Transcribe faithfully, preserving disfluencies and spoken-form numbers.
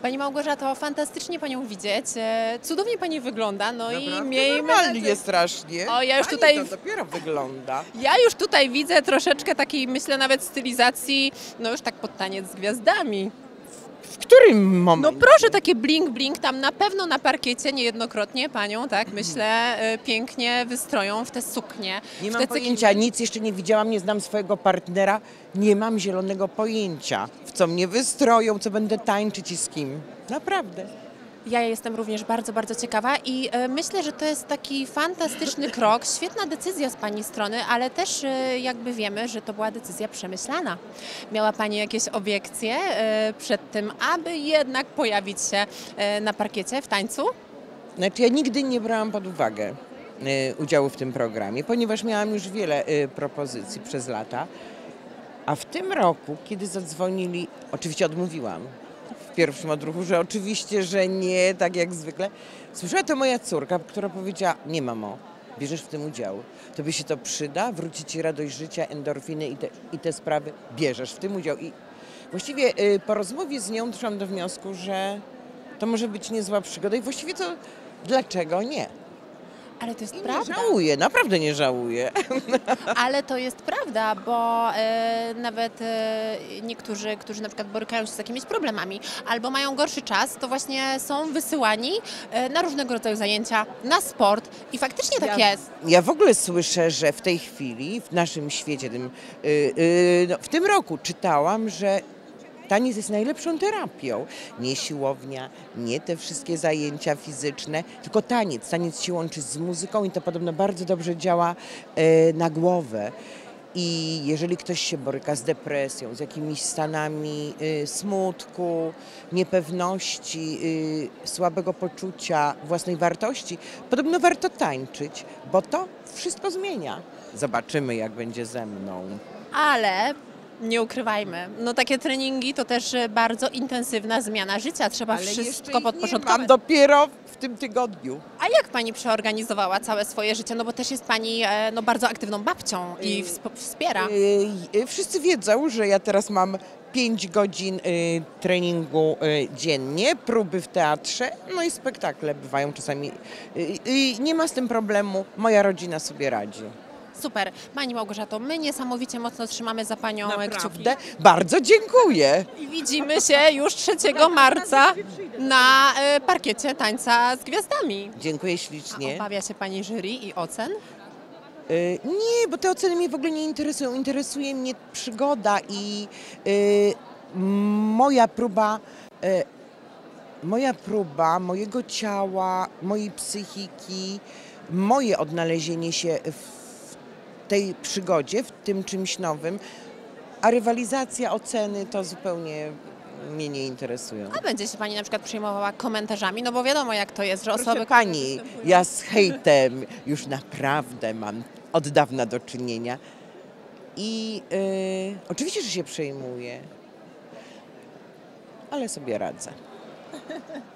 Pani Małgorzato, fantastycznie Panią widzieć, e, cudownie Pani wygląda, no i Naprawdę miejmy normalnie nadzieję- strasznie. O, ja już Pani tutaj- to dopiero wygląda. Ja już tutaj widzę troszeczkę takiej, myślę, nawet stylizacji, no już tak pod taniec z gwiazdami. W którym No momencie? proszę, takie bling bling, tam na pewno na parkiecie niejednokrotnie Panią, tak myślę, e, pięknie wystroją w te suknie. Nie w mam te pojęcia, nic jeszcze nie widziałam, nie znam swojego partnera. Nie mam zielonego pojęcia, w co mnie wystroją, co będę tańczyć i z kim. Naprawdę. Ja jestem również bardzo, bardzo ciekawa i e, myślę, że to jest taki fantastyczny krok, świetna decyzja z Pani strony, ale też e, jakby wiemy, że to była decyzja przemyślana. Miała Pani jakieś obiekcje e, przed tym, aby jednak pojawić się e, na parkiecie w tańcu? Znaczy ja nigdy nie brałam pod uwagę y, udziału w tym programie, ponieważ miałam już wiele y, propozycji przez lata. A w tym roku, kiedy zadzwonili, oczywiście odmówiłam w pierwszym odruchu, że oczywiście, że nie, tak jak zwykle. Słyszała to moja córka, która powiedziała: nie mamo, bierzesz w tym udział, tobie się to przyda, wróci ci radość życia, endorfiny i te, i te sprawy, bierzesz w tym udział. I właściwie y, po rozmowie z nią doszłam do wniosku, że to może być niezła przygoda i właściwie to dlaczego nie? Ale to jest I nie prawda. żałuję, naprawdę nie żałuję. Ale to jest prawda, bo e, nawet e, niektórzy, którzy na przykład borykają się z jakimiś problemami albo mają gorszy czas, to właśnie są wysyłani e, na różnego rodzaju zajęcia, na sport i faktycznie tak Ja- jest. Ja w ogóle słyszę, że w tej chwili, w naszym świecie, tym, y, y, no, w tym roku czytałam, że taniec jest najlepszą terapią. Nie siłownia, nie te wszystkie zajęcia fizyczne, tylko taniec. Taniec się łączy z muzyką i to podobno bardzo dobrze działa y, na głowę. I jeżeli ktoś się boryka z depresją, z jakimiś stanami y, smutku, niepewności, y, słabego poczucia własnej wartości, podobno warto tańczyć, bo to wszystko zmienia. Zobaczymy, jak będzie ze mną. Ale nie ukrywajmy, no takie treningi to też e, bardzo intensywna zmiana życia, trzeba wszystko Mam podporządkować. dopiero w tym tygodniu. A jak Pani przeorganizowała całe swoje życie? No bo też jest Pani e, no, bardzo aktywną babcią i wsp- wspiera. Y, y, Wszyscy wiedzą, że ja teraz mam pięć godzin y, treningu y, dziennie, próby w teatrze, no i spektakle bywają czasami. Y, y, nie ma z tym problemu, moja rodzina sobie radzi. Super. Pani Małgorzato, my niesamowicie mocno trzymamy za Panią kciuki. Naprawdę bardzo dziękuję. I widzimy się już trzeciego marca na e, parkiecie tańca z gwiazdami. Dziękuję A ślicznie. obawia się Pani jury i ocen? Y, Nie, bo te oceny mnie w ogóle nie interesują. Interesuje mnie przygoda i y, moja próba, y, moja próba mojego ciała, mojej psychiki, moje odnalezienie się w tej przygodzie, w tym czymś nowym, a rywalizacja, oceny to zupełnie mnie nie interesują. A będzie się Pani na przykład przejmowała komentarzami? No bo wiadomo jak to jest, że Proszę osoby... pani, ja z hejtem już naprawdę mam od dawna do czynienia. I y, oczywiście, że się przejmuję, ale sobie radzę.